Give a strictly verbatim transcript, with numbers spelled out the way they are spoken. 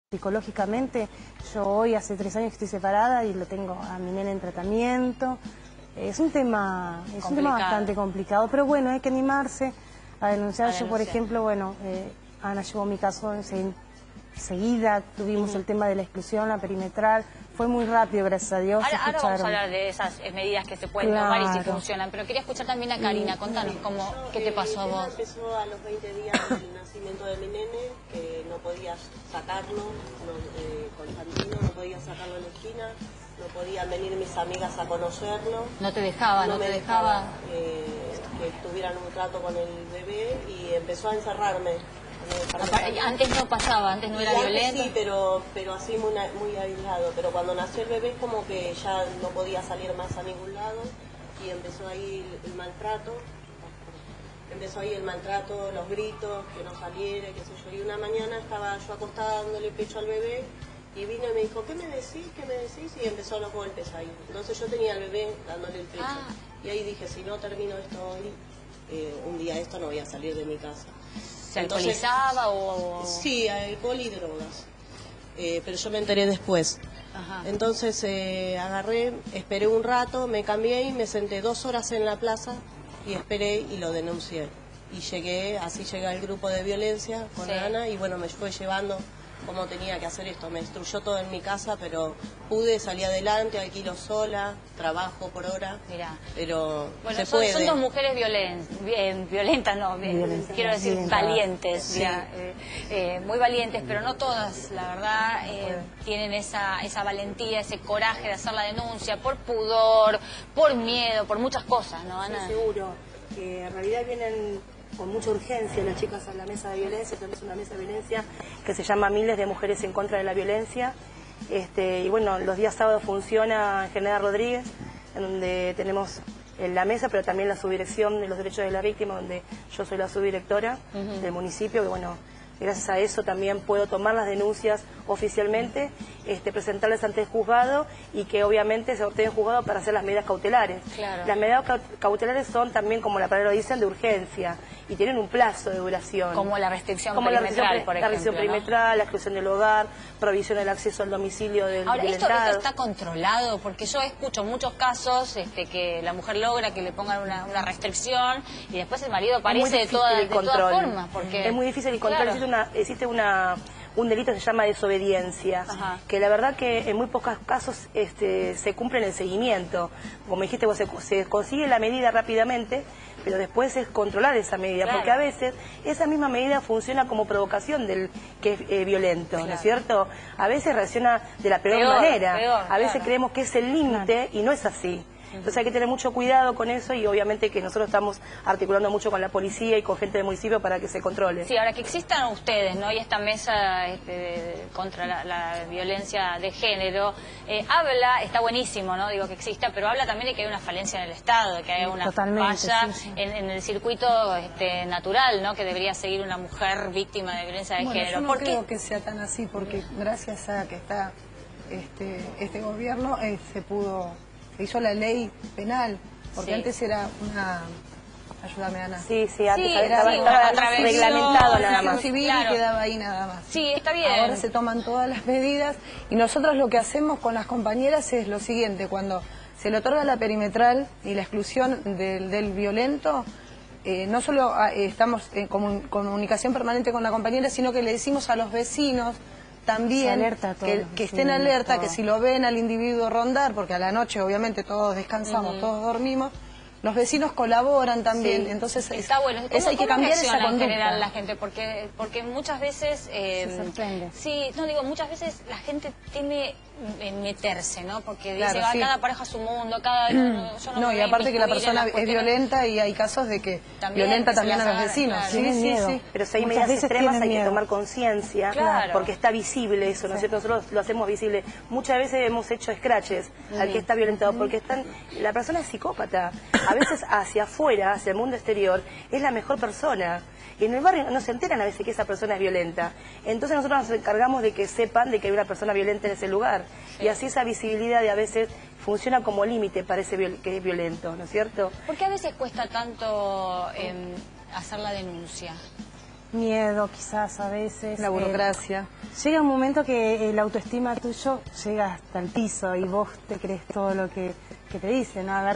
Psicológicamente, yo hoy hace tres años que estoy separada y lo tengo a mi nene en tratamiento. Es un tema, es un tema bastante complicado, pero bueno, hay que animarse a denunciar. A yo, por ejemplo, bueno, eh, Ana llevó mi caso enseguida, tuvimos uh-huh. el tema de la exclusión, la perimetral, fue muy rápido, gracias a Dios. Ahora, ahora vamos a hablar de esas medidas que se pueden claro. tomar y si funcionan, pero quería escuchar también a Karina, contanos cómo, qué te pasó a vos. Empezó a los veinte días del nacimiento de mi nene, que no podía sacarlo, no, eh, con Fantino, no podía sacarlo en la esquina, no podían venir mis amigas a conocerlo. No te dejaba, no, no me te dejaba. dejaba. Eh, que tuvieran un trato con el bebé y empezó a encerrarme. Antes no pasaba, antes no era antes violento. Sí, pero, pero así muy, muy aislado. Pero cuando nació el bebé como que ya no podía salir más a ningún lado y empezó ahí el, el maltrato. Empezó ahí el maltrato, los gritos, que no saliera, qué sé yo. Y una mañana estaba yo acostada dándole pecho al bebé y vino y me dijo, ¿qué me decís? ¿Qué me decís? Y empezó los golpes ahí. Entonces yo tenía al bebé dándole el pecho. Ah. Y ahí dije, si no termino esto hoy, eh, un día esto no voy a salir de mi casa. ¿Se alcoholizaba o...? Sí, alcohol y drogas. Eh, pero yo me enteré después. Ajá. Entonces eh, agarré, esperé un rato, me cambié y me senté dos horas en la plaza y esperé y lo denuncié. Y llegué, así llegué al grupo de violencia con sí. Ana y bueno, me fue llevando cómo tenía que hacer esto. Me destruyó todo en mi casa, pero pude, salí adelante, alquilo sola, trabajo por hora. Mirá. Pero bueno, se son, puede. son dos mujeres violen, bien, violentas, no, bien, violencia, quiero decir violentada. Valientes, sí. ya, eh, eh, muy valientes, pero no todas, la verdad, eh, tienen esa, esa valentía, ese coraje de hacer la denuncia por pudor, por miedo, por muchas cosas, ¿no, Ana? Sí, seguro, que en realidad vienen con mucha urgencia las chicas a la mesa de violencia. Tenemos una mesa de violencia que se llama Miles de Mujeres en Contra de la Violencia. Este, y bueno, los días sábados funciona en General Rodríguez, en donde tenemos la mesa, pero también la subdirección de los derechos de la víctima, donde yo soy la subdirectora uh-huh. del municipio, que bueno, gracias a eso también puedo tomar las denuncias oficialmente, este, presentarlas ante el juzgado y que obviamente se obtenga juzgado para hacer las medidas cautelares. Claro. Las medidas cautelares son también, como la palabra lo dicen, de urgencia y tienen un plazo de duración. Como la restricción como perimetral, la restricción, por ejemplo. La restricción ¿no? perimetral, la exclusión del hogar, provisión del acceso al domicilio del Ahora, violentado. ¿esto, ¿esto está controlado? Porque yo escucho muchos casos este, que la mujer logra que le pongan una, una restricción y después el marido aparece de, toda, de todas formas. Porque, es muy difícil el control. Claro. Existe una... Existe una un delito que se llama desobediencia, Ajá. que la verdad que en muy pocos casos este, se cumple en el seguimiento. Como dijiste vos, se, se consigue la medida rápidamente, pero después es controlar esa medida, claro. porque a veces esa misma medida funciona como provocación del que es eh, violento, claro. ¿no es cierto? A veces reacciona de la peor, peor manera, peor, a veces claro. creemos que es el límite claro. y no es así. Entonces hay que tener mucho cuidado con eso y obviamente que nosotros estamos articulando mucho con la policía y con gente del municipio para que se controle. Sí, ahora que existan ustedes, ¿no? Y esta mesa este, de, contra la, la violencia de género, eh, habla, está buenísimo, ¿no? Digo que exista, pero habla también de que hay una falencia en el Estado, de que hay una Totalmente, falla sí, sí. En, en el circuito este, natural, ¿no? Que debería seguir una mujer víctima de violencia de bueno, género. Yo no ¿Por creo qué? que sea tan así, porque gracias a que está este, este gobierno eh, se pudo... Se hizo la ley penal, porque sí. antes era una... Ayúdame, Ana. Sí, sí, antes sí, estaba, sí, estaba reglamentado nada más. Civil claro. y quedaba ahí nada más. Sí, está bien. Ahora se toman todas las medidas y nosotros lo que hacemos con las compañeras es lo siguiente, cuando se le otorga la perimetral y la exclusión del, del violento, eh, no solo eh, estamos en comun comunicación permanente con la compañera, sino que le decimos a los vecinos también que, que estén sí, alerta, todo. Que si lo ven al individuo rondar, porque a la noche obviamente todos descansamos, uh-huh. todos dormimos, los vecinos colaboran también, sí, entonces está es, bueno. es hay que cambiar esa conducta. En general la gente, porque porque muchas veces eh, se sorprende. Sí, no digo, muchas veces la gente teme en meterse, ¿no? Porque claro, dice, va, sí. cada pareja a su mundo, cada no, yo no, no me y aparte que la persona la es violenta y hay casos de que también, violenta también a los vecinos. Claro. Sí, sí, miedo. sí. Pero si hay medidas extremas hay miedo. que tomar conciencia, claro. porque está visible eso, ¿no es cierto? Nosotros lo hacemos visible. Muchas veces hemos hecho scratches mm. al que está violentado, porque están la persona es psicópata. A veces hacia afuera, hacia el mundo exterior, es la mejor persona. Y en el barrio no se enteran a veces que esa persona es violenta. Entonces nosotros nos encargamos de que sepan de que hay una persona violenta en ese lugar. Sí. Y así esa visibilidad de a veces funciona como límite para ese que es violento, ¿no es cierto? ¿Por qué a veces cuesta tanto eh, hacer la denuncia? miedo quizás a veces. La burocracia. Eh, llega un momento que la autoestima tuyo llega hasta el piso y vos te crees todo lo que, que te dicen, ¿no? A ver,